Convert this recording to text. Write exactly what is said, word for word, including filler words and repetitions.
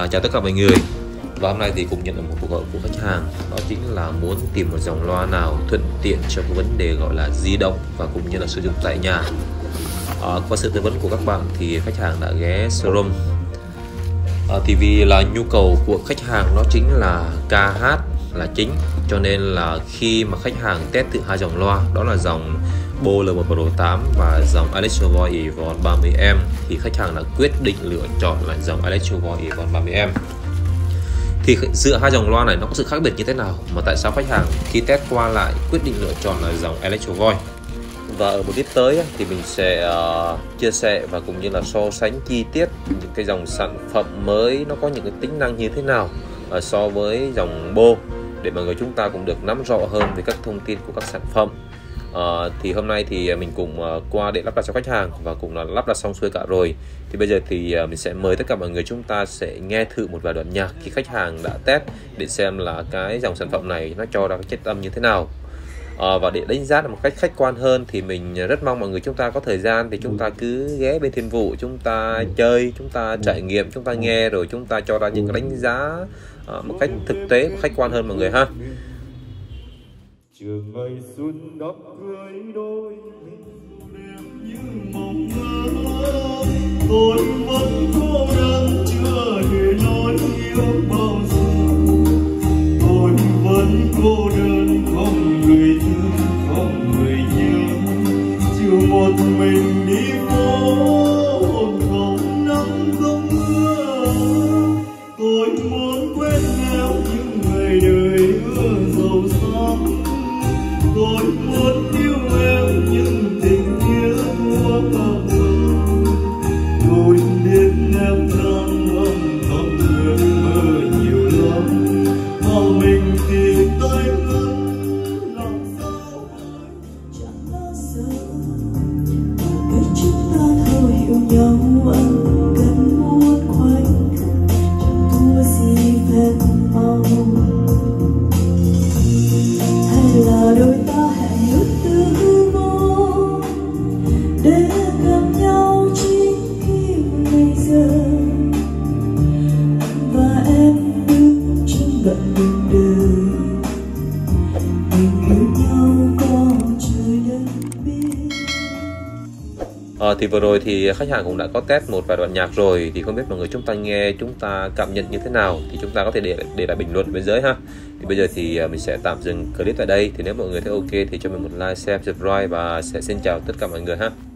chào tất cả mọi người. Và hôm nay thì cũng nhận được một cuộc gọi của khách hàng, đó chính là muốn tìm một dòng loa nào thuận tiện cho cái vấn đề gọi là di động và cũng như là sử dụng tại nhà. À, qua sự tư vấn của các bạn thì khách hàng đã ghé showroom. À, thì vì là nhu cầu của khách hàng đó chính là ca hát là chính, cho nên là khi mà khách hàng test thử hai dòng loa, đó là dòng Bose L một Pro tám và dòng Electro Voice Evon ba mươi em, thì khách hàng đã quyết định lựa chọn là dòng Electro Voice Evon ba mươi em. Thì giữa hai dòng loa này nó có sự khác biệt như thế nào mà tại sao khách hàng khi test qua lại quyết định lựa chọn là dòng Electro Voice? Và ở một clip tới thì mình sẽ uh, chia sẻ và cũng như là so sánh chi tiết những cái dòng sản phẩm mới nó có những cái tính năng như thế nào uh, so với dòng Bose, để mọi người chúng ta cũng được nắm rõ hơn về các thông tin của các sản phẩm. Uh, thì hôm nay thì mình cùng uh, qua để lắp đặt cho khách hàng và cũng là lắp đặt xong xuôi cả rồi. Thì bây giờ thì uh, mình sẽ mời tất cả mọi người chúng ta sẽ nghe thử một vài đoạn nhạc khi khách hàng đã test để xem là cái dòng sản phẩm này nó cho ra cái chất âm như thế nào. Uh, và để đánh giá một cách khách quan hơn thì mình rất mong mọi người chúng ta có thời gian thì chúng ta cứ ghé bên Thiên Vũ, chúng ta chơi, chúng ta trải nghiệm, chúng ta nghe rồi chúng ta cho ra những cái đánh giá uh, một cách thực tế, khách quan hơn mọi người ha. Trường ngày xuân đắp cưới đôi đẹp như mộng mơ, tôi vẫn cô đơn chưa để nói yêu bao giờ. Tôi vẫn cô đơn không người thương không người nhớ, chiều một mình đi phố không nắng không mưa. Tôi muốn quên nhau những ngày đời mưa giàu sang, tôi muốn yêu em nhưng tình yêu của bao giờ. Tôi biết em đang âm thầm ước mơ nhiều lắm, mà mình thì tay vẫn làm sao chẳng bao giờ. Biết chúng ta thôi hiểu nhau, anh cần một khoảnh khắc chẳng thua gì phép màu. Hay là đôi ta hẹn ước từ vô để gặp nhau chính khi bây giờ. Anh và em đứng trên đoạn đường đời, mình yêu nhau có trời đất biết. À, thì vừa rồi thì khách hàng cũng đã có test một vài đoạn nhạc rồi, thì không biết mọi người chúng ta nghe chúng ta cảm nhận như thế nào thì chúng ta có thể để để lại bình luận bên dưới ha. Thì bây giờ thì mình sẽ tạm dừng clip tại đây. Thì nếu mọi người thấy ok thì cho mình một like, share, subscribe và sẽ xin chào tất cả mọi người ha.